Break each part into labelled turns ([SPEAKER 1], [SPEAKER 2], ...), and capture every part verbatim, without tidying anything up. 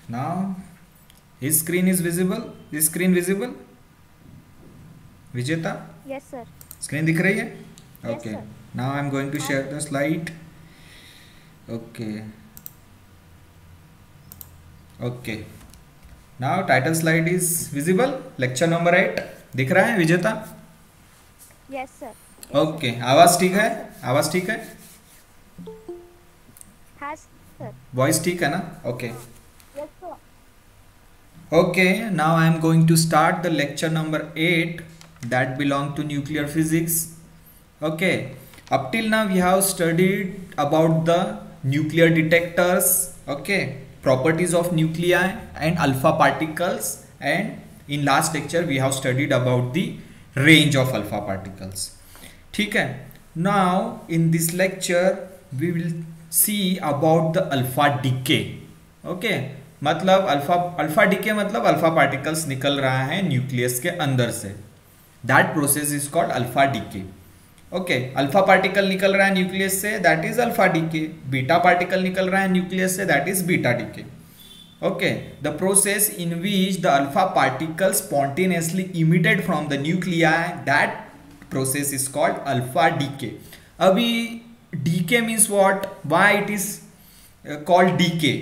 [SPEAKER 1] Now his screen is visible. Is screen visible? Vijeta?
[SPEAKER 2] Yes, sir.
[SPEAKER 1] Screen दिख रही है?
[SPEAKER 2] Yes,
[SPEAKER 1] Okay.
[SPEAKER 2] sir.
[SPEAKER 1] Now I am going to share the slide. Okay. Okay. Now title slide is visible. Lecture number eight. दिख रहा है विजेता?
[SPEAKER 2] Yes, sir.
[SPEAKER 1] Okay okay. आवाज ठीक है? आवाज ठीक है?
[SPEAKER 2] हाँ सर.
[SPEAKER 1] वॉइस ठीक है ना? Okay okay.
[SPEAKER 2] Yes, sir.
[SPEAKER 1] Okay, now I am going to start the lecture number eight that belong to nuclear physics. Okay, up till now we have studied about the nuclear detectors, okay, properties of nuclei and alpha particles, and in last lecture we have studied about the range of alpha particles. ठीक है, now in this lecture we will see about the alpha decay. Okay, मतलब alpha alpha decay मतलब alpha particles निकल रहा है nucleus के अंदर से. That process is called alpha decay. Okay, alpha particle निकल रहा है न्यूक्लियस से, that is alpha decay. Beta particle निकल रहा है न्यूक्लियस से, that is beta decay. Okay, the process in which the alpha particle spontaneously emitted from the nuclei, that process is called alpha decay. अभी decay means what, why it is called decay.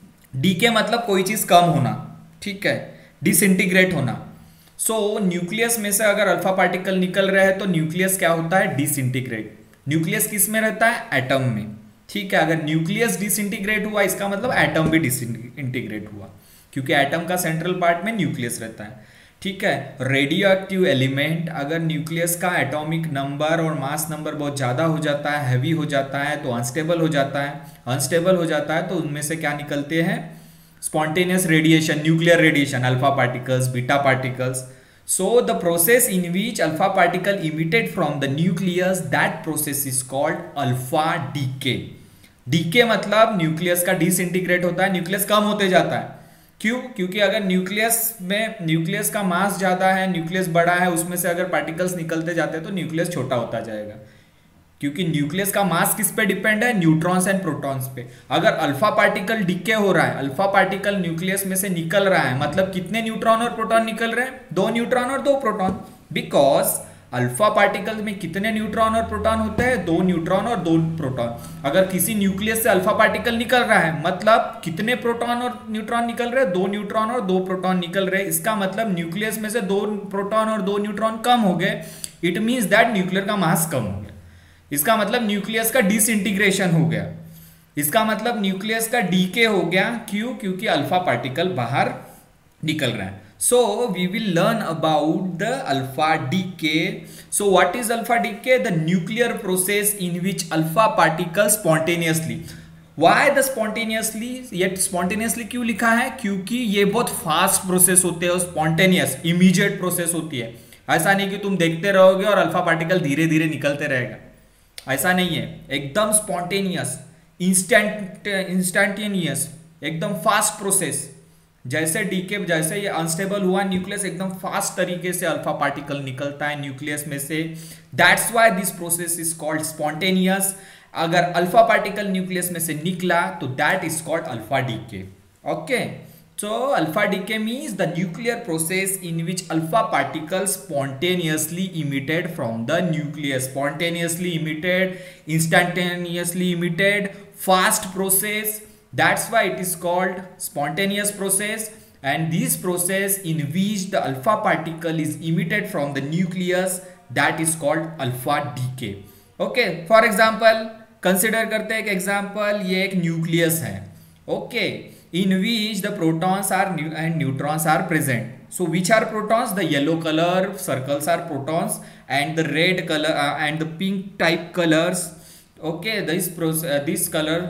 [SPEAKER 1] Decay मतलब कोई चीज कम होना, ठीक है, disintegrate होना. सो so, nucleus में से अगर अल्फा पार्टिकल निकल रहे हैं तो न्यूक्लियस क्या होता है? डिसइंटीग्रेट. न्यूक्लियस किस में रहता है? एटम में. ठीक है, अगर न्यूक्लियस डिसइंटीग्रेट हुआ इसका मतलब एटम भी डिसइंटीग्रेट हुआ, क्योंकि एटम का सेंट्रल पार्ट में न्यूक्लियस रहता है. ठीक है, रेडियो एक्टिव एलिमेंट अगर न्यूक्लियस का एटॉमिक नंबर और मास नंबर बहुत ज़्यादा हो जाता है, हैवी हो जाता है, तो अनस्टेबल हो जाता है. अनस्टेबल हो जाता है तो उनमें से क्या निकलते हैं? Spontaneous radiation, nuclear radiation, alpha particles, beta particles. So the process in which alpha particle emitted from the nucleus, that process is called alpha decay. Decay मतलब न्यूक्लियस का डिसइंटीग्रेट होता है, न्यूक्लियस कम होते जाता है. क्यों? क्योंकि अगर न्यूक्लियस में न्यूक्लियस का मास ज्यादा है, न्यूक्लियस बड़ा है, उसमें से अगर पार्टिकल्स निकलते जाते हैं तो न्यूक्लियस छोटा होता जाएगा. क्योंकि न्यूक्लियस का मास किस पे डिपेंड है? न्यूट्रॉन्स एंड प्रोटॉन्स पे. अगर अल्फा पार्टिकल डिके हो रहा है, अल्फा पार्टिकल न्यूक्लियस में से निकल रहा है, मतलब कितने न्यूट्रॉन और प्रोटॉन निकल रहे हैं? दो न्यूट्रॉन और दो प्रोटॉन. बिकॉज अल्फा पार्टिकल में कितने न्यूट्रॉन और प्रोटॉन होते हैं? दो न्यूट्रॉन और दो प्रोटॉन. अगर किसी न्यूक्लियस से अल्फा पार्टिकल निकल रहा है, मतलब कितने प्रोटॉन और न्यूट्रॉन निकल रहे हैं? दो न्यूट्रॉन और दो प्रोटॉन निकल रहे हैं. इसका मतलब न्यूक्लियस में से दो प्रोटॉन और दो न्यूट्रॉन कम हो गए. इट मींस दैट न्यूक्लियर का मास कम हो गया. इसका मतलब न्यूक्लियस का डिसइंटीग्रेशन हो गया. इसका मतलब न्यूक्लियस का डीके हो गया. क्यों? क्योंकि अल्फा पार्टिकल बाहर निकल रहा है. So we will learn about the alpha decay. So what is alpha decay? The nuclear process in which alpha particles spontaneously. Why the spontaneously? ये spontaneously क्यों लिखा है? क्योंकि ये बहुत फास्ट प्रोसेस होते हैं, स्पॉन्टेनियस इमीडिएट प्रोसेस होती है. ऐसा नहीं कि तुम देखते रहोगे और अल्फा पार्टिकल धीरे धीरे निकलते रहेगा, ऐसा नहीं है. एकदम स्पॉन्टेनियस, इंस्टेंट इंस्टेंटेनियस, एकदम फास्ट प्रोसेस. जैसे डीके, जैसे ये अनस्टेबल हुआ न्यूक्लियस, एकदम फास्ट तरीके से अल्फा पार्टिकल निकलता है न्यूक्लियस में से. That's why this process is called spontaneous. अगर अल्फा पार्टिकल न्यूक्लियस में से निकला तो that is called alpha decay. Okay, so alpha decay means the nuclear process in which alpha particles spontaneously emitted from the nucleus. Spontaneously emitted, instantaneously emitted, fast process. That's why it is called spontaneous process, and this process in which the alpha particle is emitted from the nucleus, that is called alpha decay. Okay, for example, consider करते हैं एक example. ये एक nucleus है, okay, in which the protons are and neutrons are present. So which are protons? The yellow color circles are protons, and the red color uh, and the pink type colors. Okay, this process, uh, this color.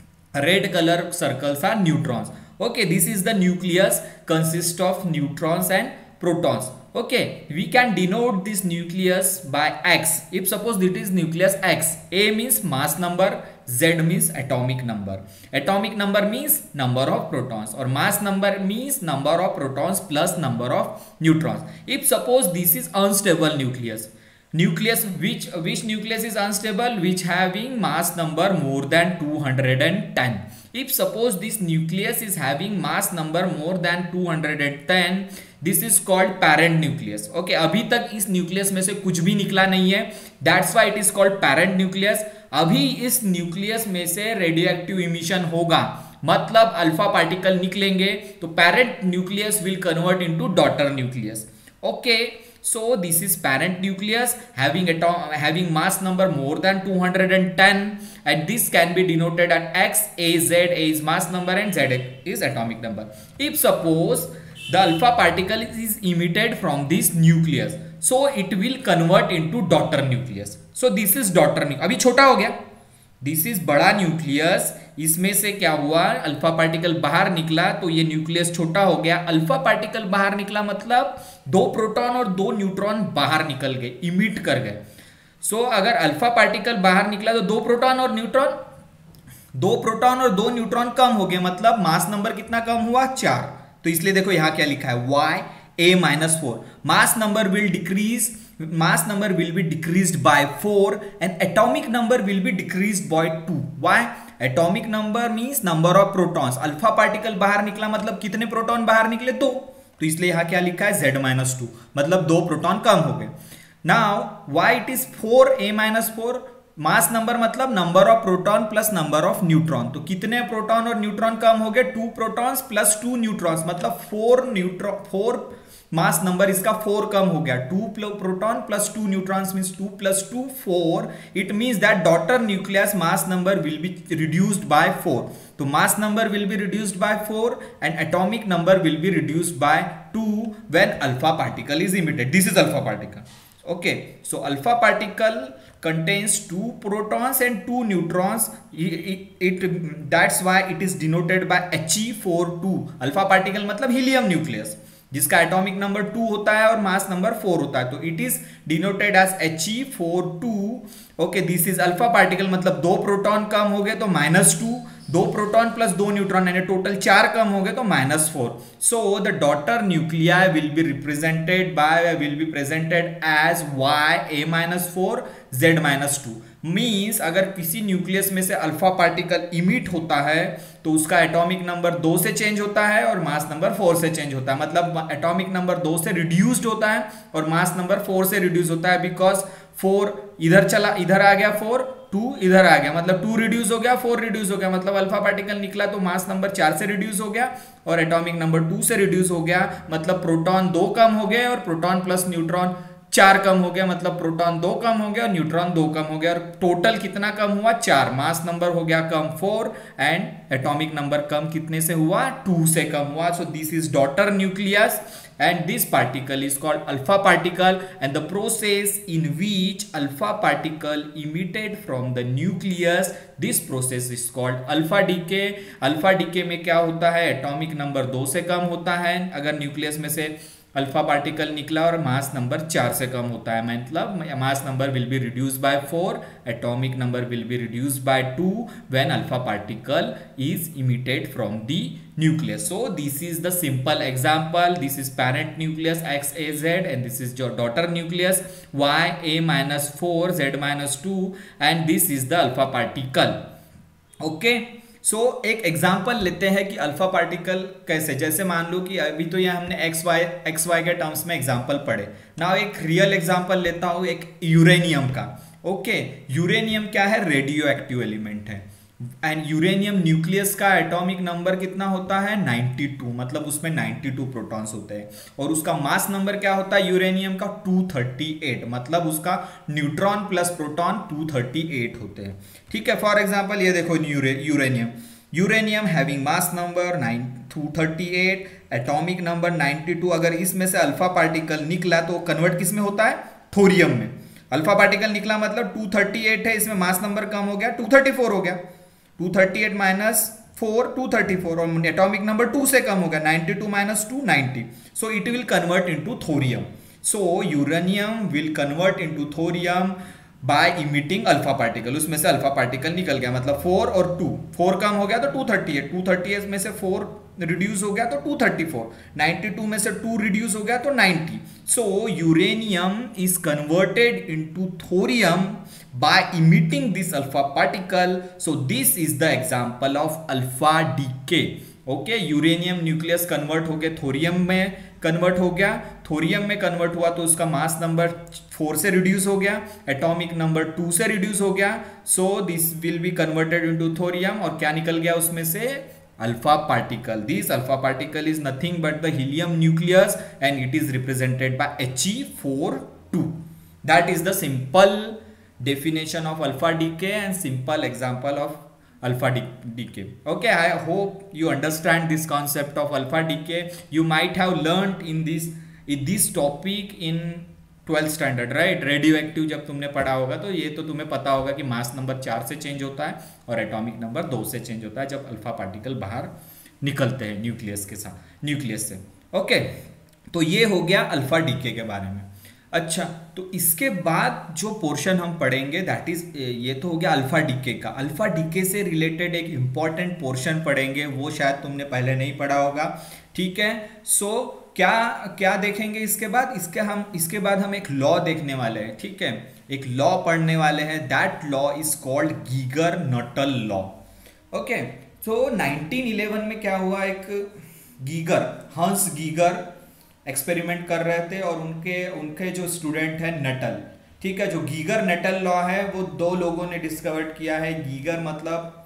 [SPEAKER 1] Red color circles are neutrons. Okay, this is the nucleus, consists of neutrons and protons. Okay, we can denote this nucleus by X. If suppose it is nucleus X, A means mass number, Z means atomic number. Atomic number means number of protons, or mass number means number of protons plus number of neutrons. If suppose this is unstable nucleus, nucleus which which nucleus is unstable? Which having mass number more than two hundred ten. If suppose this nucleus is having mass number more than two hundred ten, this is called parent nucleus. Okay, अभी तक इस nucleus में से कुछ भी निकला नहीं है, that's why it is called parent nucleus. अभी इस न्यूक्लियस में से रेडियो एक्टिव इमिशन होगा, मतलब अल्फा पार्टिकल निकलेंगे, तो parent nucleus will convert into daughter nucleus. Okay, so this is parent nucleus having atom having mass number more than two hundred ten, and this can be denoted at X. A Z, A is mass number and Z is atomic number. If suppose the alpha particle is emitted from this nucleus, so it will convert into daughter nucleus. So this is daughter nucleus. अभी छोटा हो गया, this is बड़ा nucleus, इसमें से क्या हुआ, alpha particle बाहर निकला तो ये न्यूक्लियस छोटा हो गया. अल्फा पार्टिकल बाहर निकला मतलब दो प्रोटॉन और दो न्यूट्रॉन बाहर निकल गए, इमिट कर गए. सो so, अगर अल्फा पार्टिकल बाहर निकला तो दो प्रोटॉन और न्यूट्रॉन दो प्रोटॉन और दो न्यूट्रॉन कम हो गए, मतलब मास नंबर कितना कम हुआ, चार. तो इसलिए देखो यहां क्या लिखा है, Y A minus four. Mass number will decrease mass number will be decreased by four and atomic number will be decreased by two. Why? Atomic number means number of protons. Alpha particle बाहर निकला मतलब कितने proton बाहर निकले, दो. तो इसलिए यहां क्या लिखा है, Z माइनस टू, मतलब दो प्रोटॉन कम हो गए. Now why it is four A minus four, mass number मतलब number of proton plus number of neutron. तो कितने प्रोटॉन और न्यूट्रॉन कम हो गए, two protons plus two neutrons, मतलब four neutron, four mass number इसका फोर कम हो गया. Two proton plus two neutrons means two plus two four. It means that daughter nucleus mass number will be reduced by four. तो मास number will be reduced by four and atomic number will be reduced by two when alpha particle is emitted. This is alpha particle. Okay, so alpha particle contains two protons and two neutrons. It, it, it that's why it is denoted by H E four two. Alpha particle मतलब helium nucleus जिसका atomic number two होता है और mass number four होता है, तो it is denoted as H E four two. Okay, this is alpha particle, मतलब दो प्रोटॉन कम हो गए तो माइनस टू, दो प्रोटॉन प्लस दो न्यूट्रॉन यानी टोटल चार कम हो गए तो minus four. So the daughter nuclei will be represented by will be presented as Y A minus four Z minus two. Means अगर किसी न्यूक्लियस में से अल्फा पार्टिकल इमिट होता है तो उसका एटॉमिक नंबर दो से चेंज होता है और मास नंबर फोर से चेंज होता है, मतलब एटॉमिक नंबर दो से रिड्यूस्ड होता है और मास नंबर फोर से रिड्यूस होता है. बिकॉज फोर इधर चला, इधर आ गया फोर, टू इधर आ गया, मतलब टू रिड्यूस हो गया, फोर रिड्यूस हो गया, मतलब अल्फा पार्टिकल निकला तो मास नंबर चार से रिड्यूस हो गया और एटॉमिक नंबर टू से रिड्यूस हो गया, मतलब प्रोटॉन दो कम हो गए और प्रोटॉन प्लस न्यूट्रॉन चार कम हो गया, मतलब प्रोटॉन दो कम हो गया और न्यूट्रॉन दो कम हो गया और टोटल कितना कम हुआ, चार. मास नंबर हो गया कम फोर एंड एटॉमिक नंबर कम कितने से हुआ, टू से कम हुआ. So this is daughter nucleus and this particle is called alpha particle, and the process in which alpha particle emitted from the nucleus, this process is called alpha decay. alpha decay में क्या होता है, atomic number दो से कम होता है अगर nucleus में से अल्फा पार्टिकल निकला और मास नंबर चार से कम होता है, मतलब mass number will be reduced by four, atomic number will be reduced by two when alpha particle is emitted from the nucleus. So this is the simple example. This is parent nucleus X A Z and this is your daughter nucleus Y A minus four Z minus two and this is the alpha particle. Okay. So so, एक example लेते हैं कि alpha particle कैसे, जैसे मान लो कि अभी तो ये हमने एक्स वाई एक्स वाई के टर्म्स में एग्जाम्पल पढ़े. नाउ एक रियल एग्जाम्पल लेता हूँ एक यूरेनियम का. ओके, यूरेनियम क्या है, रेडियो एक्टिव एलिमेंट है एंड यूरेनियम न्यूक्लियस का एटॉमिक नंबर कितना होता है, नाइंटी टू, मतलब उसमें नाइंटी टू प्रोटॉन्स होते हैं और उसका मास नंबर क्या होता है यूरेनियम का, टू थर्टी एट, मतलब उसका neutron plus proton two thirty eight होते हैं. ठीक है, फॉर एग्जांपल ये देखो uranium uranium having mass number two thirty eight, atomic number ninety two. अगर इसमें से अल्फा पार्टिकल निकला तो कन्वर्ट किस में होता है, थोरियम में. अल्फा पार्टिकल निकला मतलब टू थर्टी एट है, इसमें मास नंबर कम हो गया, टू थर्टी फोर हो गया, two thirty eight minus four, two thirty four और एटॉमिक नंबर टू से कम हो गया, ninety two minus two, ninety. So it will convert into thorium. So uranium will convert into thorium by emitting alpha particle. उसमें से alpha particle निकल गया, मतलब फोर और टू, फोर कम हो गया तो two thirty eight, two thirty eight में से फोर रिड्यूस हो गया तो two thirty four, ninety two में से टू रिड्यूस हो गया तो ninety. So uranium is converted into thorium by emitting this alpha particle. So this is the example of alpha decay. Okay, uranium nucleus convert हो गया thorium में convert हो गया, थोरियम में कन्वर्ट हुआ तो उसका मास नंबर फोर से रिड्यूस हो गया, एटॉमिक नंबर टू से रिड्यूस हो गया. So this will be converted into thorium और क्या निकल गया उसमें से? Alpha particle. This alpha particle is nothing but the helium nucleus and it is represented by H E four two. That is the simple definition of alpha decay and simple example of alpha decay. Okay, I hope you understand this concept of alpha decay. You might have learned in this in this topic in twelfth standard, right? Radio active जब तुमने पढ़ा होगा तो ये तो तुम्हें पता होगा कि मास नंबर चार से चेंज होता है और एटॉमिक नंबर दो से चेंज होता है जब अल्फा पार्टिकल बाहर निकलते हैं न्यूक्लियस के साथ न्यूक्लियस से. ओके, तो ये हो गया अल्फा डीके के बारे में. अच्छा, तो इसके बाद जो पोर्शन हम पढ़ेंगे दैट इज, ये तो हो गया अल्फा डीके का. अल्फा डीके से रिलेटेड एक इंपॉर्टेंट पोर्शन पढ़ेंगे, वो शायद तुमने पहले नहीं पढ़ा होगा. ठीक है, सो so, क्या क्या देखेंगे इसके बाद? इसके हम इसके बाद हम एक लॉ देखने वाले हैं. ठीक है, एक लॉ पढ़ने वाले हैं. That law is called Geiger Nuttall law. Okay, so nineteen eleven में क्या हुआ, एक गीगर, हंस गीगर एक्सपेरिमेंट कर रहे थे और उनके उनके जो स्टूडेंट हैं नटल. ठीक है, जो गीगर नटल लॉ है वो दो लोगों ने डिस्कवर किया है. गीगर मतलब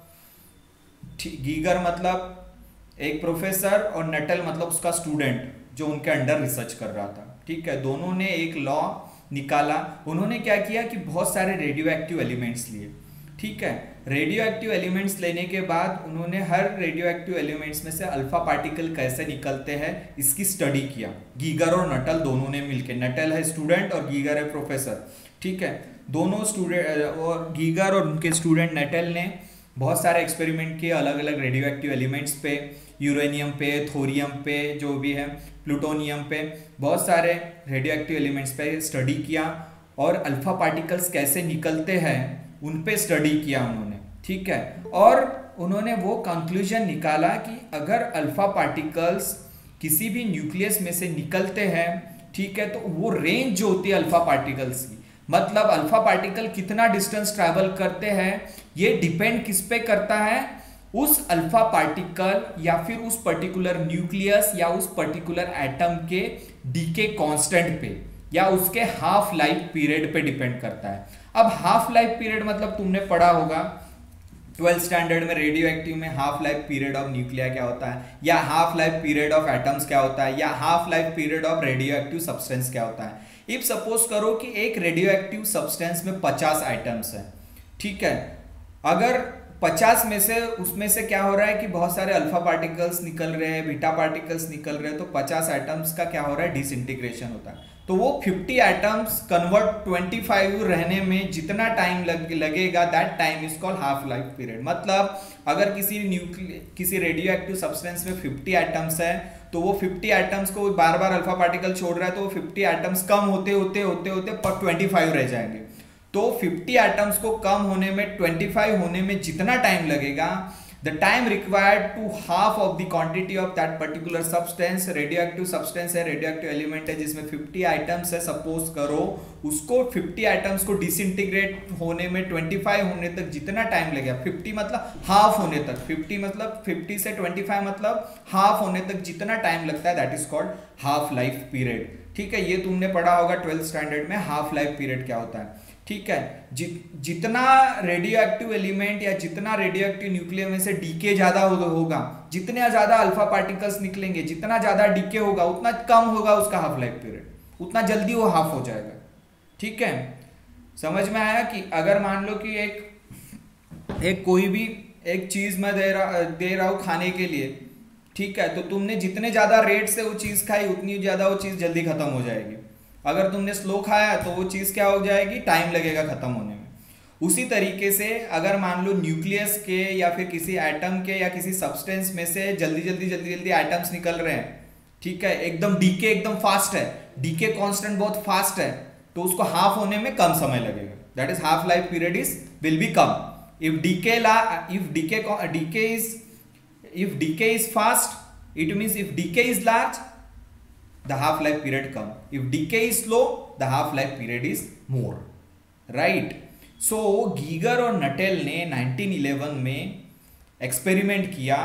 [SPEAKER 1] गीगर मतलब एक प्रोफेसर और नटल मतलब उसका स्टूडेंट जो उनके अंडर रिसर्च कर रहा था. ठीक है, दोनों ने एक लॉ निकाला. उन्होंने क्या किया कि बहुत सारे रेडियो एक्टिव एलिमेंट्स लिए. ठीक है, रेडियो एक्टिव एलिमेंट्स लेने के बाद उन्होंने हर रेडियो एक्टिव एलिमेंट्स में से अल्फा पार्टिकल कैसे निकलते हैं इसकी स्टडी किया. गीगर और नटल दोनों ने मिलकर, नटल है स्टूडेंट और गीगर है प्रोफेसर. ठीक है, दोनों स्टूडेंट और गीगर और उनके स्टूडेंट नटल ने बहुत सारे एक्सपेरिमेंट किए अलग अलग रेडियो एक्टिव एलिमेंट्स पे, यूरेनियम पे, थोरियम पे, जो भी है प्लूटोनियम पे, बहुत सारे रेडियो एक्टिव एलिमेंट्स पे स्टडी किया और अल्फा पार्टिकल्स कैसे निकलते हैं उन पे स्टडी किया उन्होंने. ठीक है, और उन्होंने वो कंक्लूजन निकाला कि अगर अल्फा पार्टिकल्स किसी भी न्यूक्लियस में से निकलते हैं, ठीक है, तो वो रेंज जो होती है अल्फा पार्टिकल्स की, मतलब अल्फा पार्टिकल कितना डिस्टेंस ट्रैवल करते हैं, ये डिपेंड किस पे करता है? उस अल्फा पार्टिकल या फिर उस पर्टिकुलर न्यूक्लियस या उस पर्टिकुलर एटम के डीके कांस्टेंट पे या उसके हाफ लाइफ पीरियड पे डिपेंड करता है. अब हाफ लाइफ पीरियड मतलब तुमने पढ़ा होगा ट्वेल्थ स्टैंडर्ड में रेडियो एक्टिव में half life period of nuclei क्या होता है, या half life period of atoms क्या होता है, या half life period of radio active substance क्या होता है. इफ सपोज करो कि एक रेडियो एक्टिव सब्सटेंस में पचास आइटम्स है. ठीक है, अगर पचास में से उसमें से क्या हो रहा है कि बहुत सारे अल्फा पार्टिकल्स निकल रहे हैं, बीटा पार्टिकल्स निकल रहे हैं, तो पचास आइटम्स का क्या हो रहा है? डिसइंटीग्रेशन होता है. तो वो फिफ्टी आइटम्स कन्वर्ट पच्चीस रहने में जितना टाइम लग, लगेगा that time is called half life period. मतलब अगर किसी न्यूक्लियर किसी रेडियो एक्टिव सब्सटेंस में फिफ्टी आइटम्स है तो वो फिफ्टी आइटम्स को बार बार अल्फा पार्टिकल छोड़ रहा है तो वो फिफ्टी आइटम्स कम होते होते होते होते पर पच्चीस रह जाएंगे. तो फिफ्टी आइटम्स को कम होने में, पच्चीस होने में जितना टाइम लगेगा, the time required to half of the quantity of that particular substance, radioactive substance है, radioactive element है जिसमें फिफ्टी आइटम्स है, सपोज करो उसको फिफ्टी आइटम्स को डिसइंटीग्रेट होने में पच्चीस होने तक जितना टाइम लगेगा, फिफ्टी मतलब हाफ होने तक, फिफ्टी मतलब फिफ्टी से पच्चीस मतलब हाफ होने तक जितना टाइम लगता है that is called half life period. ठीक है, ये तुमने पढ़ा होगा ट्वेल्थ स्टैंडर्ड में हाफ लाइफ पीरियड क्या होता है. ठीक है, जि, जितना रेडियो एक्टिव एलिमेंट या जितना रेडियो एक्टिव न्यूक्लियर में से डीके ज्यादा हो, होगा, जितने ज्यादा अल्फा पार्टिकल्स निकलेंगे, जितना ज्यादा डीके होगा उतना कम होगा उसका हाफ लाइफ पीरियड, उतना जल्दी वो हाफ हो जाएगा. ठीक है, समझ में आया कि अगर मान लो कि एक एक कोई भी एक चीज मैं दे रहा दे रहा हूं खाने के लिए. ठीक है, तो तुमने जितने ज्यादा रेट से वो चीज खाई उतनी ज्यादा वो चीज जल्दी खत्म हो जाएगी. अगर तुमने स्लो खाया तो वो चीज क्या हो जाएगी? टाइम लगेगा खत्म होने में. उसी तरीके से अगर मान लो न्यूक्लियस के या फिर किसी एटम के या किसी सब्सटेंस में से जल्दी जल्दी जल्दी जल्दी एटम्स निकल रहे हैं, ठीक है, एकदम डीके एकदम फास्ट है, डीके कांस्टेंट बहुत फास्ट है, तो उसको हाफ होने में कम समय लगेगा. That is half life period is will be कम. इफ डीके ला if decay decay is if decay is fast It means if decay is large, the half life period come. If decay is slow, the half life period is more. Right? So Geiger और Nuttall ने nineteen eleven में experiment किया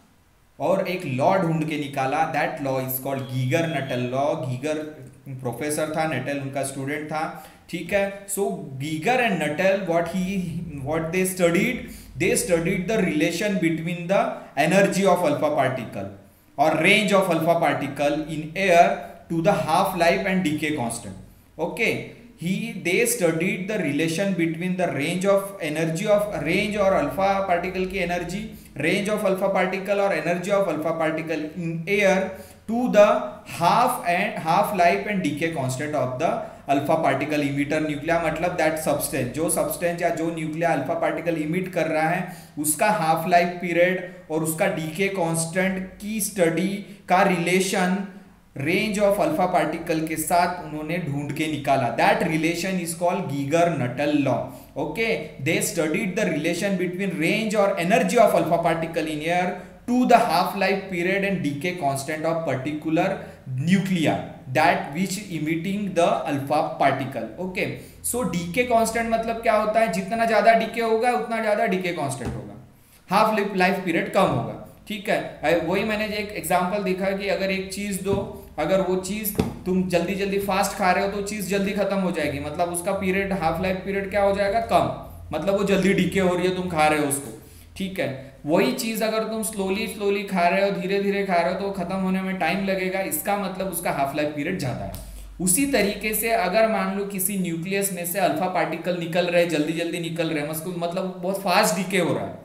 [SPEAKER 1] और एक law ढूंढ के निकाला. That law is called Geiger Nuttall law. Geiger professor था, नटेल उनका स्टूडेंट था. ठीक है. So Geiger and Nuttall what he what they studied, they studied the relation between the energy of alpha particle और range of alpha particle in air to the half life and decay constant. Okay. he they studied the relation between the range of energy of range और alpha particle की energy, range of alpha particle और energy of alpha particle in air to the half and half life and decay constant of the alpha particle emitter nuclei. मतलब that substance, जो substance या जो Nucleya alpha particle emit कर रहा है उसका half life period और उसका डीके कांस्टेंट की स्टडी का relation range of alpha particle के साथ उन्होंने ढूंढ के निकाला. That relation is called Geiger Nuttall law. Okay. They studied the relation between range और energy of alpha particle in air to the half life period and decay constant of particular nuclei that which emitting the alpha particle. Okay. So decay constant मतलब क्या होता है, जितना ज्यादा DK होगा उतना ज्यादा डीके कांस्टेंट होगा, हाफ लाइफ पीरियड कम होगा. ठीक है. वही मैंने एक एग्जांपल दिखा कि अगर एक चीज दो, अगर वो चीज तुम जल्दी जल्दी फास्ट खा रहे हो तो चीज जल्दी खत्म हो जाएगी, मतलब उसका पीरियड हाफ लाइफ पीरियड क्या हो जाएगा, कम. मतलब वो जल्दी डीके हो रही है, तुम खा रहे हो उसको. ठीक है. वही चीज अगर तुम स्लोली स्लोली खा रहे हो, धीरे धीरे खा रहे हो तो खत्म होने में टाइम लगेगा, इसका मतलब उसका हाफ लाइफ पीरियड ज्यादा है. उसी तरीके से अगर मान लो किसी न्यूक्लियस में से अल्फा पार्टिकल निकल रहे, जल्दी जल्दी निकल रहे हैं, मतलब बहुत फास्ट डीके हो रहा है,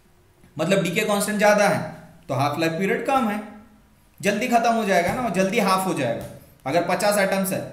[SPEAKER 1] मतलब डीके कांस्टेंट ज्यादा है तो हाफ लाइफ पीरियड कम है, जल्दी खत्म हो जाएगा ना, जल्दी हाफ हो जाएगा. अगर पचास एटम्स है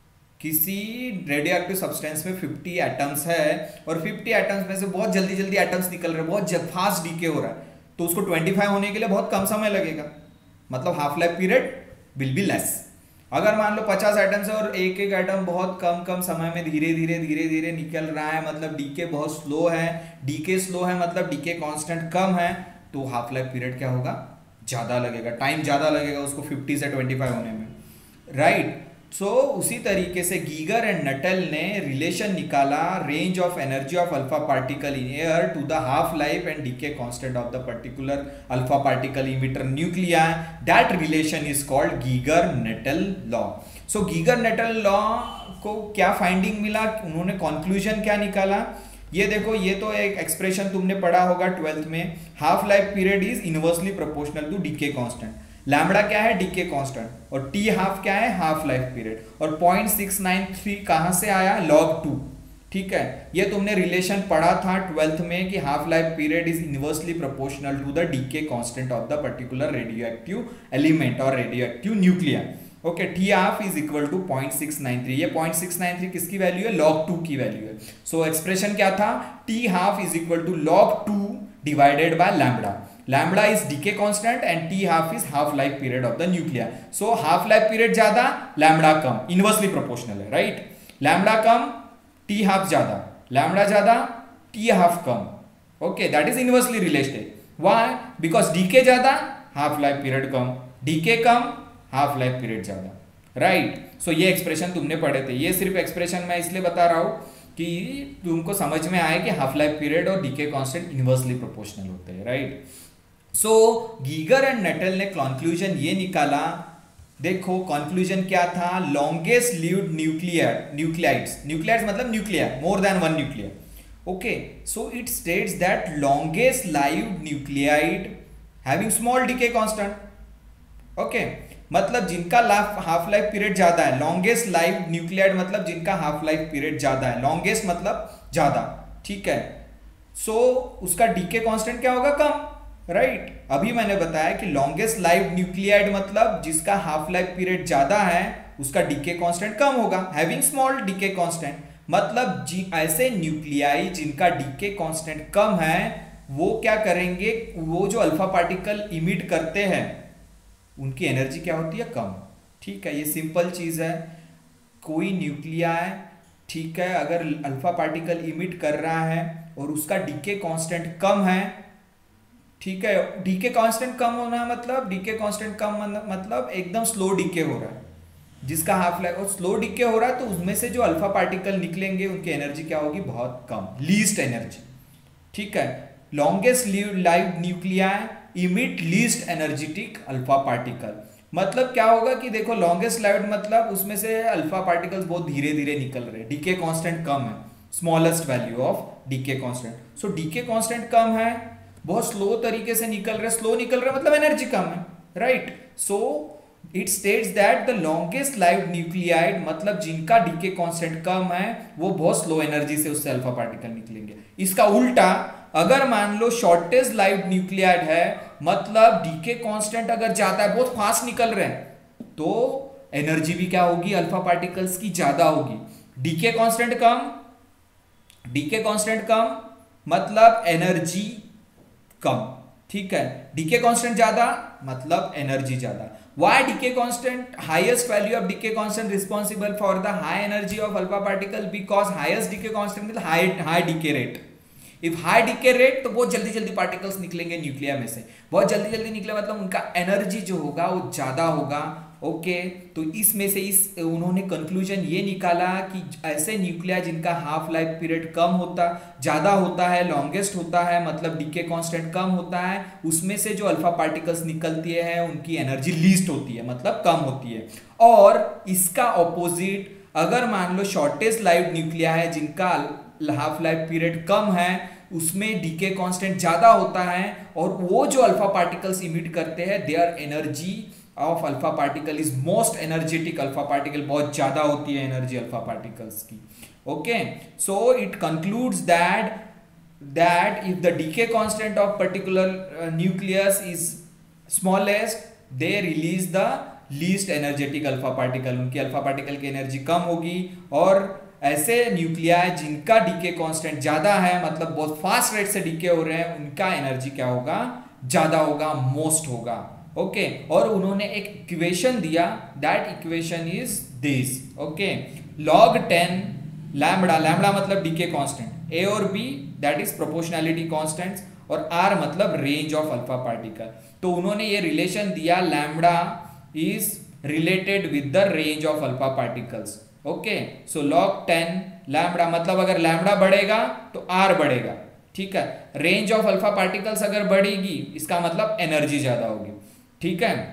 [SPEAKER 1] किसी रेडियोएक्टिव सब्सटेंस में, फिफ्टी एटम्स है और फिफ्टी एटम्स में से बहुत जल्दी जल्दी एटम्स निकल रहे हैं, बहुत फास्ट डीके हो रहा है, तो उसको पच्चीस होने के लिए बहुत कम समय लगेगा, मतलब half life period will be less. अगर मान लो पचास एटम्स है और एक एक एटम बहुत कम कम समय में धीरे धीरे धीरे धीरे निकल रहा है, मतलब डीके बहुत स्लो है. डीके स्लो है मतलब डीके कांस्टेंट कम है, तो हाफ लाइफ पीरियड क्या होगा, ज्यादा लगेगा, टाइम ज्यादा लगेगा उसको फिफ्टी से पच्चीस होने में. राइट. सो उसी तरीके से गीगर एंड नटेल ने रिलेशन निकाला range of energy of alpha particle in air to the half life and decay constant of the particular alpha particle emitter nuclei. That relation is called Geiger Nuttall law. So Geiger Nuttall law को क्या finding मिला, उन्होंने conclusion क्या निकाला, ये देखो. ये तो एक एक्सप्रेशन तुमने पढ़ा होगा ट्वेल्थ में, half life period is inversely proportional to decay constant. Lambda क्या है, डीके कांस्टेंट, और टी हाफ क्या है, हाफ लाइफ पीरियड. और पॉइंट सिक्स नाइन थ्री कहां से आया, लॉग टू. ठीक है. ये तुमने रिलेशन पढ़ा था ट्वेल्थ में कि half life period is inversely proportional to the decay constant of the particular radioactive element और radioactive nuclei. Okay. T half is equal to point six nine three. ये पॉइंट सिक्स नाइन थ्री किसकी value है, log two की value है. So expression क्या था, T half is equal to log two divided by lambda. Lambda is decay constant and T half is half life period of the nuclei. So half life period ज्यादा, lambda कम, inversely proportional है. Right. Lambda कम, T half ज्यादा, lambda ज्यादा, T half कम. Okay. That is inversely related. Why, because decay ज्यादा, half life period कम, decay कम, हाफ लाइफ पीरियड ज्यादा. राइट. सो ये एक्सप्रेशन तुमने पढ़े थे. ये सिर्फ एक्सप्रेशन मैं इसलिए बता रहा हूं कि तुमको समझ में आए कि हाफ लाइफ पीरियड और डीके कांस्टेंट इनवर्सली प्रोपोर्शनल होते हैं. Right. So Geiger and Nuttall ने कंक्लूजन ये निकाला, देखो कंक्लूजन क्या था, longest lived nuclear nuclides, nuclides मतलब nuclear, more than one nuclear. Okay. So it states that longest lived nuclide having small decay constant. Okay. मतलब जिनका हाफ लाइफ पीरियड ज्यादा है, लॉन्गेस्ट लाइव न्यूक्लियाइड मतलब जिनका हाफ लाइफ पीरियड ज्यादा है, longest मतलब ज्यादा. ठीक है. सो so, उसका डीके कांस्टेंट क्या होगा, कम. Right right. अभी मैंने बताया कि लॉन्गेस्ट लाइव न्यूक्लियाइड मतलब जिसका हाफ लाइफ पीरियड ज्यादा है उसका डीके कांस्टेंट कम होगा, हैविंग स्मॉल डीके कांस्टेंट. मतलब जी ऐसे न्यूक्लियाई जिनका डीके कांस्टेंट कम है वो क्या करेंगे, वो जो अल्फा पार्टिकल इमिट करते हैं उनकी एनर्जी क्या होती है, कम. ठीक है. ये सिंपल चीज है. कोई न्यूक्लियाई, ठीक है, अगर अल्फा पार्टिकल इमिट कर रहा है और उसका डीके कांस्टेंट कम है, ठीक है। डीके कांस्टेंट कम होना मतलब डीके कांस्टेंट कम मतलब एकदम स्लो डीके हो रहा है, जिसका हाफ लाइफ और स्लो डीके हो रहा है, तो उसमें से जो अल्फा पार्टिकल निकलेंगे उनकी एनर्जी क्या होगी, बहुत कम, लीस्ट एनर्जी। ठीक है। Longest live nuclei emit least energetic alpha particle. मतलब क्या होगा कि देखो लॉन्गेस्ट लाइव मतलब उसमें से अल्फा पार्टिकल्स बहुत धीरे धीरे निकल रहे हैं, डीके कांस्टेंट कम है, smallest value of decay constant. So decay constant कम है, बहुत स्लो तरीके से निकल रहे, स्लो निकल रहे मतलब एनर्जी कम है, right. So it states that the longest live nuclide मतलब जिनका डीके कांस्टेंट कम है वो बहुत स्लो एनर्जी से उससे अल्फा पार्टिकल निकलेंगे। इसका उल्टा अगर मान लो शॉर्टेस्ट लाइव न्यूक्लियाइड है मतलब डीके कांस्टेंट अगर ज्यादा है, बहुत फास्ट निकल रहे हैं, तो एनर्जी भी क्या होगी, अल्फा पार्टिकल्स की ज्यादा होगी। डीके कांस्टेंट कम, डीके कांस्टेंट कम मतलब एनर्जी कम। ठीक है। डीके कांस्टेंट ज्यादा मतलब एनर्जी ज्यादा। Why decay constant, highest value of decay constant responsible for the high energy of alpha particle, because highest decay constant मतलब high high decay rate. If high decay rate तो बहुत जल्दी जल्दी particles निकलेंगे न्यूक्लिया में से, बहुत जल्दी जल्दी निकले मतलब उनका एनर्जी जो होगा वो ज्यादा होगा। ओके okay, तो इसमें से इस उन्होंने कंक्लूजन ये निकाला कि ऐसे न्यूक्लिया जिनका हाफ लाइफ पीरियड कम होता ज्यादा होता है, लॉन्गेस्ट होता है मतलब डीके कांस्टेंट कम होता है, उसमें से जो अल्फा पार्टिकल्स निकलती है उनकी एनर्जी लीस्ट होती है मतलब कम होती है। और इसका ऑपोजिट अगर मान लो शॉर्टेस्ट लाइव न्यूक्लिया है जिनका हाफ लाइफ पीरियड कम है, उसमें डीके कांस्टेंट ज्यादा होता है और वो जो अल्फा पार्टिकल्स इमिट करते हैं their energy of alpha particle is most energetic alpha particle, बहुत ज्यादा होती है एनर्जी अल्फा पार्टिकल्स की। Okay, so it concludes that that if the decay constant of particular nucleus is smallest they release the least energetic alpha particle, उनकी alpha particle की energy कम होगी। और ऐसे न्यूक्लिया जिनका डीके कांस्टेंट ज्यादा है मतलब बहुत फास्ट रेट से डीके हो रहे हैं, उनका एनर्जी क्या होगा, ज्यादा होगा, मोस्ट होगा। ओके okay, और उन्होंने एक इक्वेशन दिया, that equation is this. Okay, log ten lambda, lambda मतलब डीके कांस्टेंट, ए और B that is proportionality constants, और आर मतलब रेंज ऑफ अल्फा पार्टिकल। तो उन्होंने ये रिलेशन दिया, lambda is related with the range of alpha particles. Okay, so log ten lambda मतलब अगर लैम्बडा बढ़ेगा तो आर बढ़ेगा। ठीक है, रेंज ऑफ अल्फा पार्टिकल्स अगर बढ़ेगी इसका मतलब एनर्जी ज्यादा होगी। ठीक है,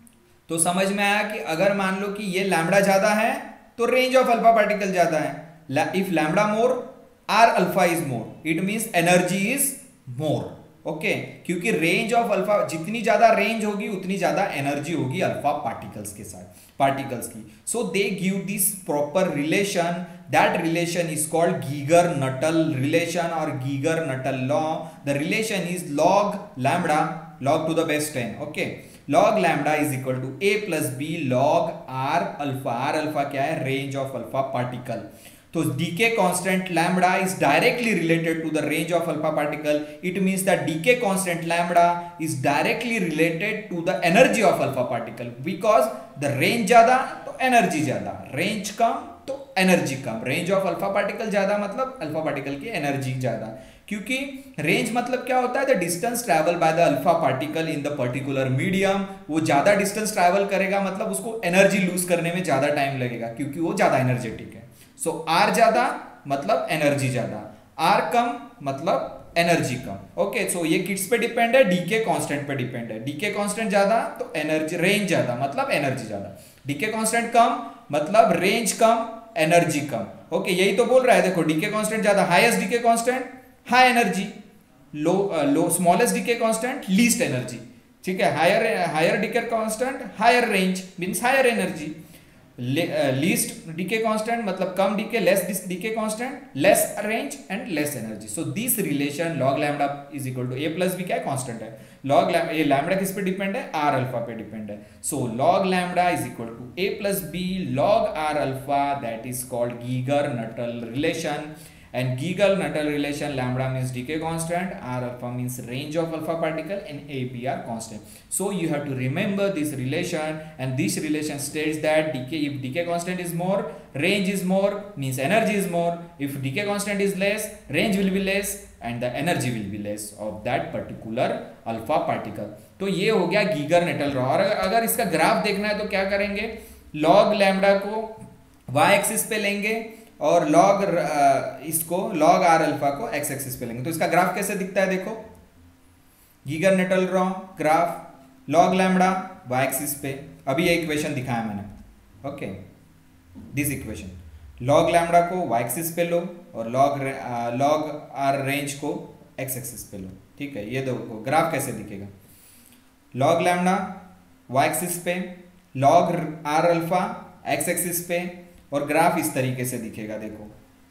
[SPEAKER 1] तो समझ में आया कि अगर मान लो कि ये लैम्बडा ज्यादा है तो रेंज ऑफ अल्फा पार्टिकल ज्यादा है। If lambda more R alpha is more, it means energy is more. Okay, क्योंकि रेंज ऑफ अल्फा जितनी ज्यादा रेंज होगी उतनी ज्यादा एनर्जी होगी अल्फा पार्टिकल्स के साथ, पार्टिकल्स की। So they give this proper relation, that relation is called Geiger Nuttall relation और Geiger Nuttall law. The relation is log lambda, log to the base ten. Okay, log lambda is equal to a plus b log r alpha। r alpha क्या है, range of alpha particle. तो decay constant lambda is directly related to the range of alpha particle, it means that decay constant lambda is directly related to the energy of alpha particle, because the range ज्यादा तो energy ज्यादा, range कम तो energy कम, range of alpha particle ज्यादा मतलब alpha particle की energy ज्यादा। क्योंकि रेंज मतलब क्या होता है, the distance travel by the alpha particle in the particular medium, वो ज्यादा डिस्टेंस ट्रैवल करेगा मतलब उसको एनर्जी लूज करने में ज्यादा टाइम लगेगा क्योंकि वो ज्यादा एनर्जेटिक है। सो आर ज्यादा मतलब एनर्जी ज्यादा, आर कम मतलब एनर्जी कम। ओके, सो ये किड्स पे डिपेंड है, डीके कांस्टेंट पे डिपेंड है। डीके कांस्टेंट ज्यादा तो एनर्जी, रेंज ज्यादा मतलब एनर्जी ज्यादा, डीके कांस्टेंट कम मतलब रेंज कम, एनर्जी कम। ओके, यही तो बोल रहा है, देखो डीके कांस्टेंट ज्यादा, highest decay constant high energy, low low smallest decay constant least energy. ठीक है, higher higher decay constant higher range means higher energy, least decay constant मतलब कम decay, less decay constant less range and less energy. So this relation log lambda is equal to A plus B क्या है, constant है, log ये lambda किस पे depend है, R alpha पे डिपेंड है। So log lambda is equal to A plus b log R alpha, that is called Geiger Nuttall relation. and Geiger-Nuttall relation lambda means decay constant, R alpha means range of alpha particle, and A B are constant. So you have to remember this relation, and this relation states that decay, if decay constant is more, range is more, means energy is more. If decay constant is less, range will be less and the energy will be less of that particular alpha particle. तो ये हो गया Geiger-Nuttall law. और अगर इसका graph देखना है तो क्या करेंगे, लॉग लैम्डा को y एक्सिस पे लेंगे और लॉग इसको लॉग आर अल्फा को x एक्सिस पे लेंगे। तो इसका ग्राफ कैसे दिखता है, देखो Geiger Nuttall law graph log lambda y axis पे। अभी ये इक्वेशन दिखाया मैंने, okay this equation, log lambda को y एक्सिस पे लो और लॉग लॉग आर रेंज को x एक्सिस पे लो, ठीक है। ये देखो ग्राफ कैसे दिखेगा, लॉग लैम्डा y एक्सिस पे, log R alpha x axis पे, और ग्राफ इस तरीके से दिखेगा। देखो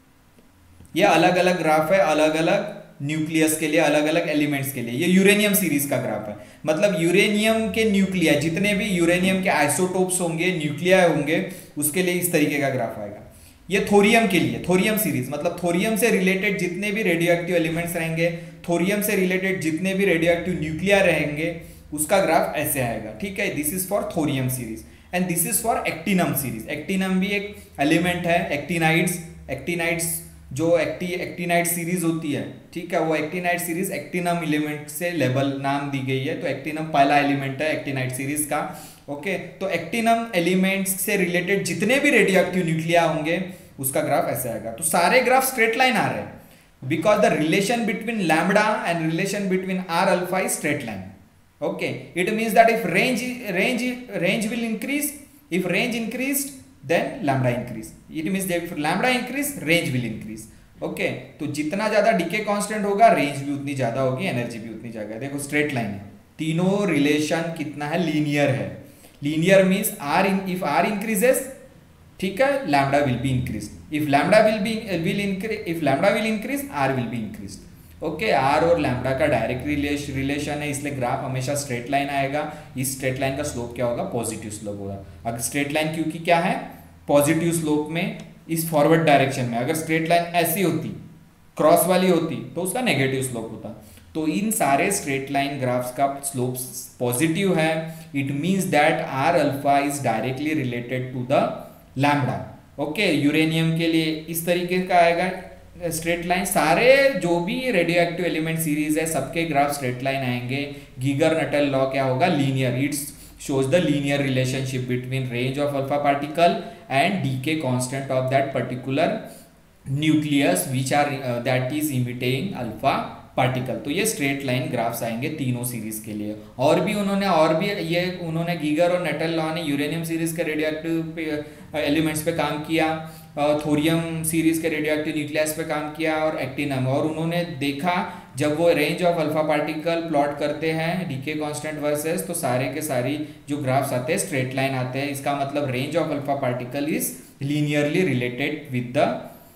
[SPEAKER 1] ये अलग अलग ग्राफ है, अलग अलग न्यूक्लियस के लिए, अलग अलग एलिमेंट्स के लिए। ये यूरेनियम सीरीज का ग्राफ है, मतलब यूरेनियम के न्यूक्लिया, जितने भी यूरेनियम के आइसोटोप्स होंगे, न्यूक्लिया होंगे, उसके लिए इस तरीके का ग्राफ आएगा। ये थोरियम के लिए, थोरियम सीरीज मतलब थोरियम से रिलेटेड जितने भी रेडियो एक्टिव एलिमेंट्स रहेंगे, थोरियम से रिलेटेड जितने भी रेडियो एक्टिव न्यूक्लिया रहेंगे, उसका ग्राफ ऐसे आएगा, ठीक है। This is for thorium series and this is for actinium series. Actinium भी एक एलिमेंट है, एक्टिनाइड्स, एक्टिनाइड्स जो एक्टी एक्टिनाइड सीरीज होती है, ठीक है, वो एक्टिनाइड सीरीज एक्टिनम एलिमेंट से लेबल नाम दी गई है। तो एक्टिनम पहला एलिमेंट है एक्टिनाइड सीरीज का, ओके। तो एक्टिनम एलिमेंट्स से रिलेटेड जितने भी रेडियो एक्टिव न्यूक्लिया होंगे, उसका ग्राफ ऐसे आएगा। तो सारे ग्राफ स्ट्रेट लाइन आ रहे हैं, because the relation between lambda and relation between R alpha is straight line, okay. It means that if range range range will increase, if range increased then lambda increase, it means that if lambda increase range will increase, okay. तो जितना ज्यादा decay constant होगा, range भी उतनी ज्यादा होगी, energy भी उतनी ज्यादा। देखो स्ट्रेट लाइन है, तीनों रिलेशन कितना है, लीनियर है। Linear means R if R increases, ठीक है, lambda will be increase, if lambda will be will increase if lambda will increase R will be increase, okay. R और लैम्डा का direct relation है, इसलिए graph हमेशा straight line आएगा। इस straight line का स्लोप क्या होगा, पॉजिटिव स्लोप होगा। अगर स्ट्रेट लाइन क्योंकि क्या है, पॉजिटिव स्लोप में, इस फॉरवर्ड डायरेक्शन में। अगर स्ट्रेट लाइन ऐसी होती, क्रॉस वाली होती, तो उसका नेगेटिव स्लोप होता। तो इन सारे स्ट्रेट लाइन ग्राफ्स का स्लोप पॉजिटिव है। It means that R alpha is directly related to the lambda, okay. Uranium के लिए इस तरीके का आएगा स्ट्रेट लाइन। सारे जो भी रेडियो एक्टिव एलिमेंट सीरीज है, सबके ग्राफ स्ट्रेट लाइन आएंगे। गीगर-नटल लॉ क्या होगा, linear, it's shows the linear relationship between range of alpha particle and decay constant of that particular nucleus which are uh, that is emitting alpha particle। तो ये straight line graphs आएंगे तीनों series के लिए। और भी उन्होंने और भी ये उन्होंने गीगर और नटल लॉ ने यूरेनियम सीरीज के रेडियो एक्टिव एलिमेंट्स पे काम किया, थोरियम सीरीज के रेडियो एक्टिव न्यूक्लियस पे काम किया, और एक्टिनम। और उन्होंने देखा जब वो range of alpha particle plot करते हैं डीके कांस्टेंट वर्सेस, तो सारे के सारी जो ग्राफ्स आते हैं स्ट्रेट लाइन आते हैं। इसका मतलब range of alpha particle is linearly related with the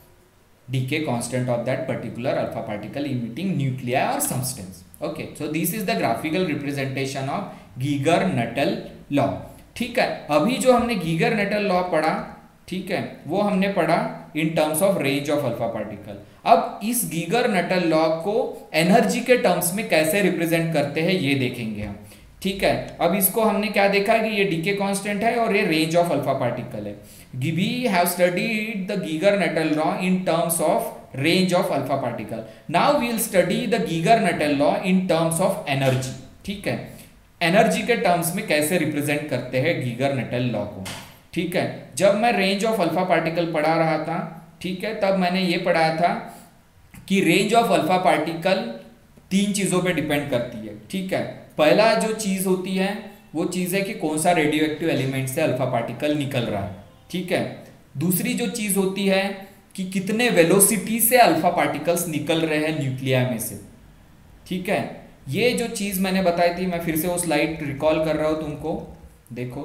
[SPEAKER 1] decay constant of that particular alpha particle emitting nuclei or substance, okay. So this is the graphical representation of Geiger-Nuttall law, ठीक है। अभी जो हमने Geiger-Nuttall law पढ़ा, ठीक है, वो हमने पढ़ा in terms of range of alpha particle। अब इस Geiger-Nuttall law को एनर्जी के टर्म्स में कैसे रिप्रेजेंट करते हैं ये देखेंगे हम, ठीक है। अब इसको हमने क्या देखा कि ये डीके कांस्टेंट है और ये रेंज ऑफ अल्फा पार्टिकल है। We have studied the Geiger-Nuttall law in terms of range of alpha particle. Now we will study the Geiger-Nuttall law in terms of energy, ठीक है। एनर्जी के terms में कैसे represent करते हैं Geiger-Nuttall law को, ठीक है। जब मैं रेंज ऑफ अल्फा पार्टिकल पढ़ा रहा था, ठीक है, तब मैंने ये पढ़ाया था कि रेंज ऑफ अल्फा पार्टिकल तीन चीजों पे डिपेंड करती है, ठीक है। पहला जो चीज होती है वो चीज है कि कौन सा रेडियो एक्टिव एलिमेंट से अल्फा पार्टिकल निकल रहा है, ठीक है। दूसरी जो चीज होती है कि कितने वेलोसिटी से अल्फा पार्टिकल्स निकल रहे हैं न्यूक्लिया में से, ठीक है। ये जो चीज मैंने बताई थी, मैं फिर से वो स्लाइड रिकॉल कर रहा हूं तुमको, देखो,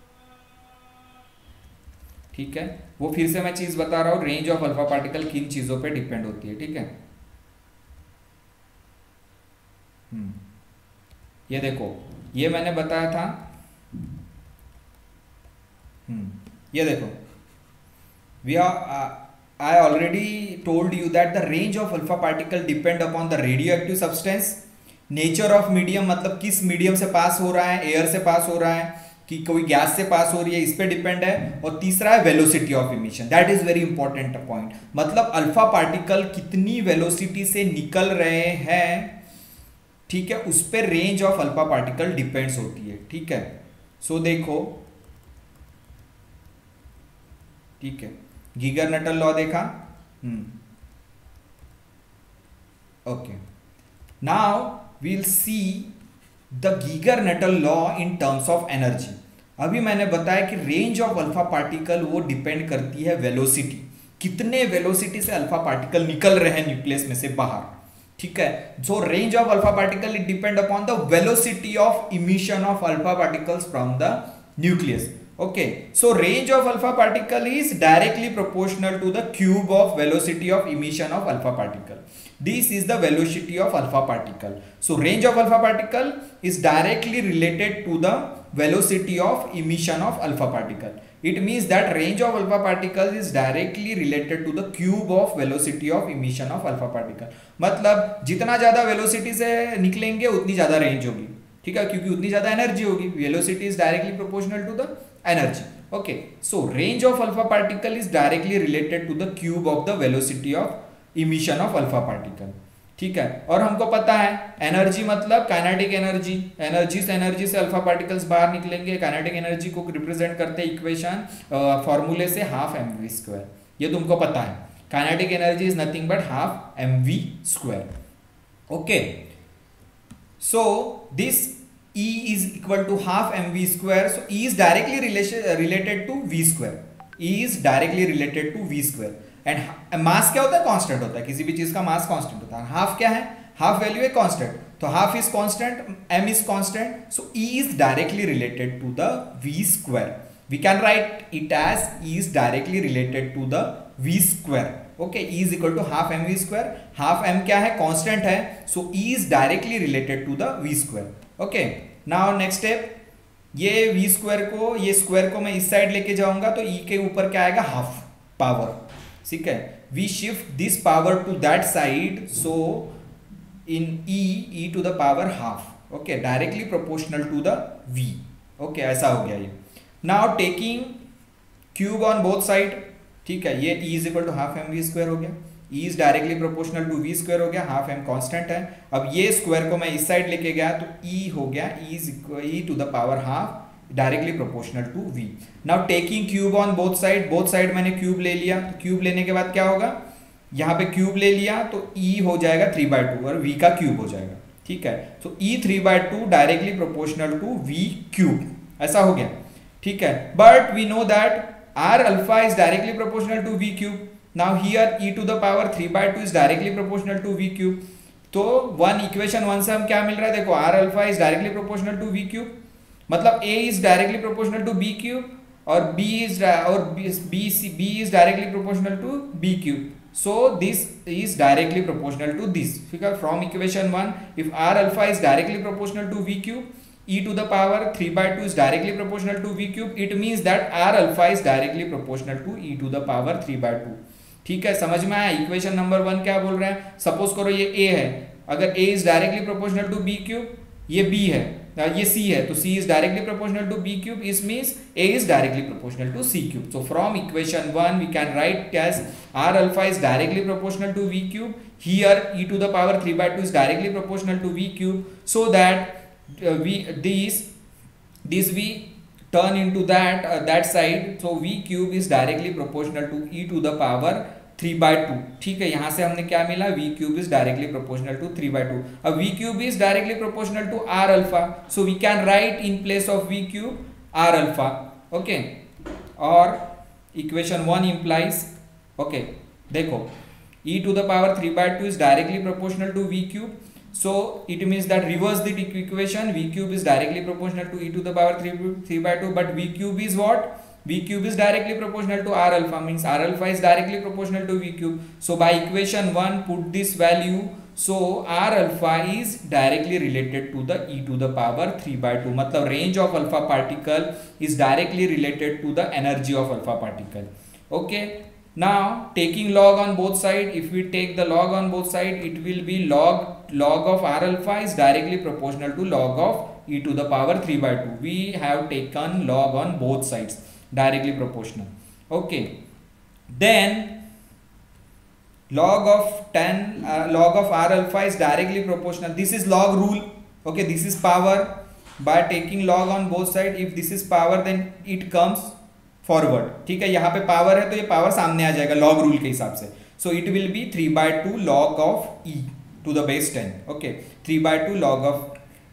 [SPEAKER 1] ठीक है। वो फिर से मैं चीज बता रहा हूं, रेंज ऑफ अल्फा पार्टिकल किन चीजों पे डिपेंड होती है, ठीक है। हम्म ये देखो, ये मैंने बताया था, हम्म ये देखो, we are I already told you that the range of alpha particle depend upon the radioactive substance, nature of medium, मतलब किस मीडियम से पास हो रहा है, एयर से पास हो रहा है कि कोई गैस से पास हो रही है, इस पे डिपेंड है। और तीसरा है velocity of emission, that is very important point, मतलब अल्फा पार्टिकल कितनी वेलोसिटी से निकल रहे हैं, ठीक है, उस पर range of alpha particle depends होती है, ठीक है। सो so, देखो, ठीक है, गीगर नटल लॉ देखा, hmm, okay. Now we'll see the Geiger Nuttall law in terms of energy. अभी मैंने बताया कि रेंज ऑफ अल्फा पार्टिकल वो डिपेंड करती है वेलोसिटी, कितने वेलोसिटी से अल्फा पार्टिकल निकल रहे हैं न्यूक्लियस में से बाहर, ठीक है। So range of alpha particle it depend upon the velocity of emission of alpha particles from the nucleus. Okay, so range of alpha particle is directly proportional to the cube of velocity of emission of alpha particle. This is the velocity of alpha particle. So range of alpha particle is directly related to the velocity of emission of alpha particle. It means that range of alpha particle is directly related to the cube of velocity of emission of alpha particle. मतलब जितना ज्यादा velocity से निकलेंगे उतनी ज्यादा range होगी, ठीक है, क्योंकि उतनी ज्यादा एनर्जी होगी। Velocity is directly proportional to the energy. Okay, so range of alpha particle is directly related to the cube of the velocity of emission of alpha particle, ठीक है। और हमको पता है एनर्जी मतलब काइनेटिक एनर्जी, एनर्जी से energy से alpha particles बाहर निकलेंगे। काइनेटिक एनर्जी को रिप्रेजेंट करते हैं इक्वेशन फॉर्मूले से हाफ एम वी स्क्वायर, ये तुमको पता है। Kinetic energy is nothing but half m v square. Okay, so this E is equal to half mv square, so E is directly relation, related to v square, E is directly related to v square and mass क्या होता है, constant होता है, किसी भी चीज का mass constant होता है। हाफ क्या है, हाफ वैल्यू है कांस्टेंट, तो half is constant, m is constant, so E is directly related to the v square. We can write it as E is directly related to the v square. Okay, E is equal to half mv square, half m क्या है, constant है, so E is directly related to the v square. Okay, now next step, ये v square को, ये square को मैं इस side लेके जाऊंगा तो E के ऊपर क्या आएगा, हाफ पावर, ठीक है। we shift this power to that side, so in E, E to the power half, okay, directly proportional to the v, okay, ऐसा हो गया ये। now taking cube on both side, ठीक है, ये E is equal to half mv square हो गया, E is directly proportional to v square हो गया, हाफ m कांस्टेंट है। अब ये स्क्वायर को मैं इस साइड लेके गया तो E हो गया E is equal E to the power half directly proportional to v। Now taking cube on both side, both side मैंने क्यूब ले लिया, तो क्यूब लेने के बाद क्या होगा, यहाँ पे क्यूब ले लिया तो E हो जाएगा थ्री बाय टू और v का क्यूब हो जाएगा, ठीक है। तो E three by two directly proportional to v cube, ऐसा हो गया, ठीक है। But we know that R alpha is directly proportional to v cube. Now here e to the power three by two is directly proportional to v cube. तो one equation one से हम क्या मिल रहा है, देखो R alpha is directly proportional to v cube, मतलब A is directly proportional to b cube और B is और B B B is directly proportional to b cube. So this is directly proportional to this. Figure from equation one, if R alpha is directly proportional to v cube, e to the power three by two is directly proportional to v cube, it means that R alpha is directly proportional to e to the power three by two, ठीक है। समझ में आया, equation number one क्या बोल रहे हैं। Suppose करो ये A है, अगर A is directly proportional to b cube, ये B है, ये C है, तो C is directly proportional to b cube, it means A is directly proportional to c cube. So from equation one we can write as R alpha is directly proportional to v cube, here e to the power three by two is directly proportional to v cube, so that Uh, we this this we turn into that uh, that side, so v cube is directly proportional to e to the power three by two, ठीक है। यहाँ से हमने क्या मिला, v cube is directly proportional to three by two. अब v cube is directly proportional to r alpha, so we can write in place of v cube r alpha, okay, और equation one implies, okay, देखो e to the power three by two is directly proportional to v cube, so it means that reverse the equation, v cube is directly proportional to e to the power three by two, but v cube is what, v cube is directly proportional to r alpha, means r alpha is directly proportional to v cube. So by equation one put this value, so r alpha is directly related to the e to the power three by two, मतलब range of alpha particle is directly related to the energy of alpha particle, okay. Now taking log on both side, if we take the log on both side, it will be log log of R alpha is directly proportional to log of e to the power three by two. We have taken log on both sides, directly proportional. Okay, then log of ten uh, log of R alpha is directly proportional. This is log rule. Okay, this is power. By taking log on both side, if this is power then it comes forward. ठीक है, यहाँ पे power है तो ये power सामने आ जाएगा log rule के हिसाब से. So it will be three by two log of e to the base ten. Okay, three by two log of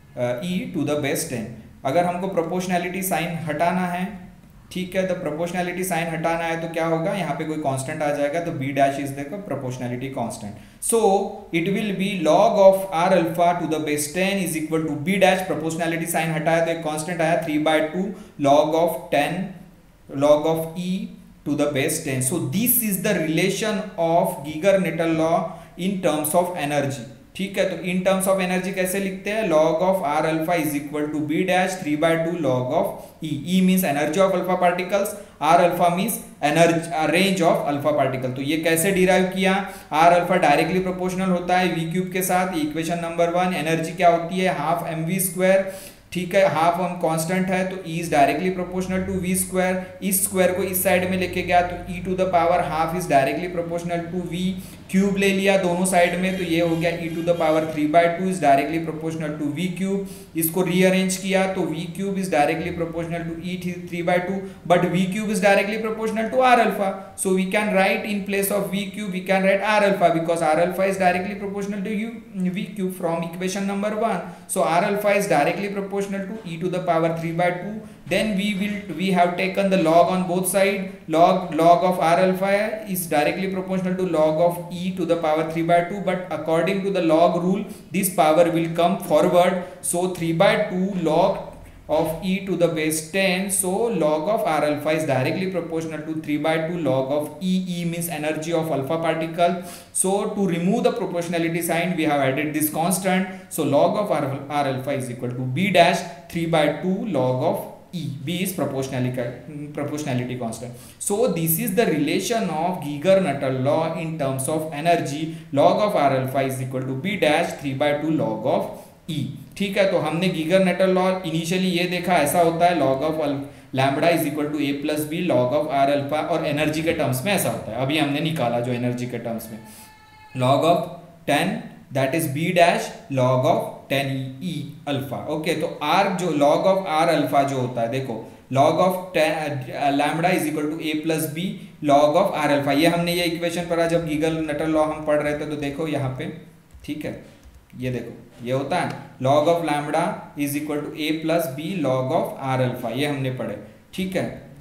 [SPEAKER 1] e to the base ten. अगर हमको प्रोपोर्शनैलिटी साइन हटाना है, ठीक है, तो प्रोपोर्शनैलिटी साइन हटाना है तो क्या होगा, यहाँ पे कोई कांस्टेंट आ जाएगा तो b dash is the proportionality constant. So it will be log of R alpha to the base ten is equal to b dash. Proportionality sign हटाया तो एक कांस्टेंट आया three by two log of ten log of e to the base ten. So this is the relation of Geiger-Natal law in terms of energy. ठीक है, तो in terms of energy कैसे लिखते हैं, log of r alpha is equal to b dash three by two log of e. E means energy of alpha particles, r alpha means energy uh, range of alpha particle. तो ये कैसे derive किया, r alpha directly proportional होता है v cube के साथ. Equation number one. Energy क्या होती है, हाफ एम वी स्क्वायर. ठीक है, हाफ हम कांस्टेंट है तो E is directly proportional to V square. इस स्क्वायर को इस साइड में लेके गया तो E to the power half is directly proportional to V. Cube ले लिया दोनों साइड में तो ये हो गया E to the power three by two is directly proportional to V cube. इसको रीअरेंज किया तो V cube is directly proportional to E three by two, but V cube is directly proportional to R alpha. So we can write in place of V cube we can write R alpha because R alpha is directly proportional to U V cube from equation number one. So R alpha is directly proportional to E to the power three by two. Then we will we have taken the log on both side. Log log of R alpha is directly proportional to log of E to the power three by two, but according to the log rule this power will come forward. So three by two log of E to the base ten. So log of R alpha is directly proportional to three by two log of E. E means energy of alpha particle. So to remove the proportionality sign we have added this constant. So log of R, R alpha is equal to B dash three by two log of E. B is proportionality, proportionality constant. So this is the relation of Geiger-Natal law in terms of energy. Log of R alpha is equal to B dash three by two log of E. ठीक है, तो हमने Geiger-Nuttall law initially ये देखा ऐसा होता है log of lambda is equal to A plus b log of R alpha, और एनर्जी के टर्म्स में ऐसा होता है. अभी हमने निकाला जो एनर्जी के टर्म्स में log of ten that is b dash log of ten E alpha. Okay, तो आर जो लॉग ऑफ आर अल्फा जो होता है, देखो log of lambda is equal to A plus b log of R alpha. ये हमने ये equation पढ़ा जब गीगर-नटल लॉ हम पढ़ रहे थे. तो देखो यहाँ पे, ठीक है, ये देखो ये होता है log of lambda is equal to A plus b log of R alpha. ये हमने पढ़े, ठीक है.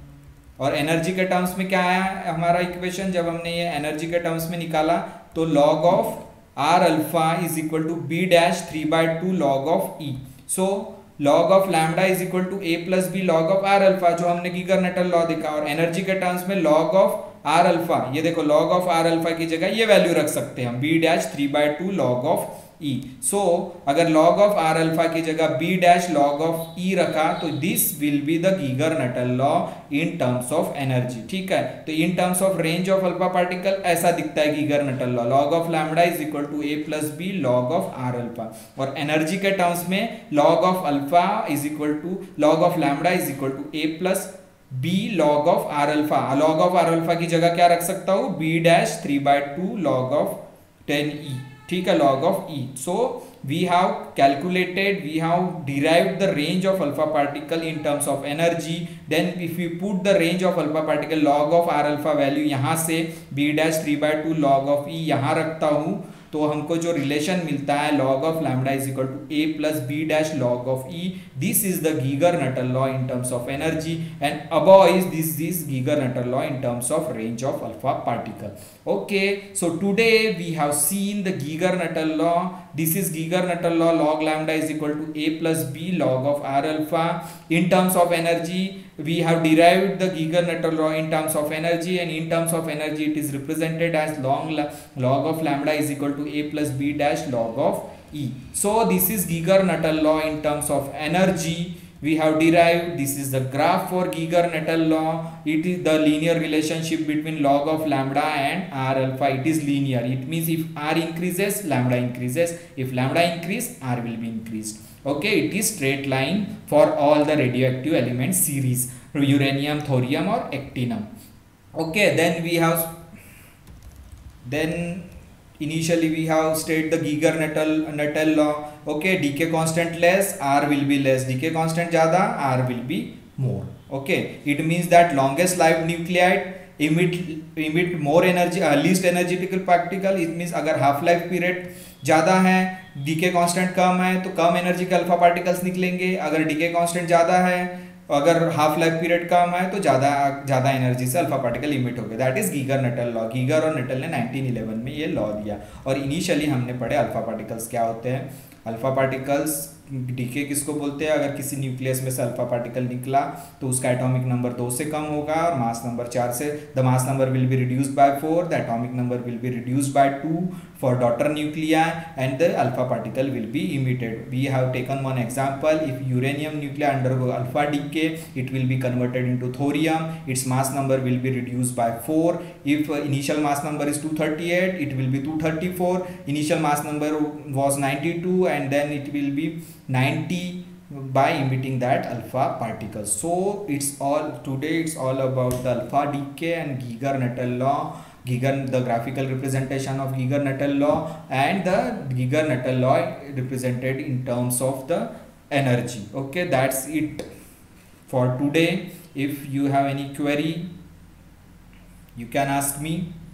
[SPEAKER 1] और एनर्जी के टर्म्स में क्या आया हमारा इक्वेशन, जब हमने ये एनर्जी के टर्म्स में निकाला तो log of R alpha is equal to b dash three by two log of e. So log of lambda is equal to A plus b log of R alpha जो हमने Geiger-Nuttall law देखा. और energy के terms में log of R alpha, ये देखो log of R alpha की जगह ये वैल्यू रख सकते हैं हम b dash three by two log of E. So अगर log of R alpha की जगह B dash log of E रखा तो this will be the Geiger-Natal law in terms of energy. ठीक है, तो in terms of range of alpha particle ऐसा दिखता है Geiger-Natal law. log of lambda is equal to A plus B log of R alpha. और energy के terms में log of alpha is equal to log of lambda is equal to A plus B log of R alpha. log of R alpha की जगह क्या रख सकता हूँ, B dash three by two log of ten E. ठीक है, log of E. So we have calculated, we have derived the range of alpha particle in terms of energy. Then if we put the range of alpha particle log of R alpha value यहाँ से B dash three by two log of E यहाँ रखता हूँ तो हमको जो relation मिलता है log of lambda is equal to A plus B dash log of E. This is the Geiger-Natal law in terms of energy, and above is this this Geiger-Natal law in terms of range of alpha particle. Okay, so today we have seen the Geiger-Natal law. This is Geiger-Natal law, log lambda is equal to A plus B log of R alpha. In terms of energy, we have derived the Geiger-Natal law in terms of energy, and in terms of energy it is represented as long log of lambda is equal to A plus B dash log of E. So this is Geiger-Natal law in terms of energy. we have derived. This is the graph for Geiger-Nuttall law. It is the linear relationship between log of lambda and R alpha. It is linear. It means if R increases, lambda increases. If lambda increase, R will be increased. Okay, it is straight line for all the radioactive elements series, uranium, thorium or actinium. Okay, then we have then initially we have state the Geiger-Nuttall Nuttall law. Okay, decay constant less, R will be less. Decay constant ज़्यादा, R will be more. Okay, it means that longest lived nuclide emit emit more energy, uh, least energetical particle. It means अगर half life period ज़्यादा है, decay constant कम है, तो कम energy के alpha particles निकलेंगे. अगर decay constant ज़्यादा है, अगर हाफ लाइफ पीरियड कम है, तो ज़्यादा ज़्यादा एनर्जी से अल्फा पार्टिकल इमिट हो गए. That is Geiger Nuttall law. Geiger और नटल ने नाइनटीन इलेवन में ये लॉ दिया. और इनिशियली हमने पढ़े अल्फा पार्टिकल्स क्या होते हैं. अल्फा पार्टिकल्स डीके किसको बोलते हैं. अगर किसी न्यूक्लियस में से अल्फा पार्टिकल निकला तो उसका एटॉमिक नंबर दो से कम होगा और मास नंबर चार से. The mass number will be reduced by four, the atomic number will be reduced by two for daughter nuclei and the alpha particle will be emitted. We have taken one example. If uranium nuclei undergo alpha decay, it will be converted into thorium. Its mass number will be reduced by four. If uh, initial mass number is two thirty-eight, it will be two thirty-four. Initial mass number was ninety-two and then it will be ninety by emitting that alpha particle. So it's all today it's all about the alpha decay and Geiger-Nuttall law. Geiger, the graphical representation of Geiger-Nuttall law, and the Geiger-Nuttall law represented in terms of the energy. Okay, that's it for today. If you have any query, you can ask me.